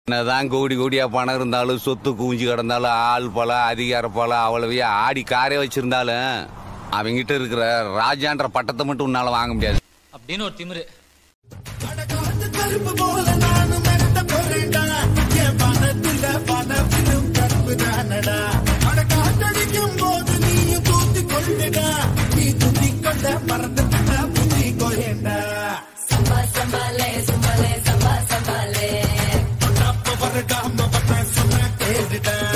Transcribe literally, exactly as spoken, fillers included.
என்னதான் கோடி கோடியா பணம் இருந்தாலும் சொத்து குவிஞ்சு கிடந்தாலும் ஆள் பல அதிகார பல அவ்வளவையா ஆடி காரே வச்சிருந்தாலும் அவங்கிட்ட இருக்கிற ராஜான்ற பட்டத்தை மட்டும் உன்னால வாங்க முடியாது அப்படின்னு ஒரு திமிரு. Come on,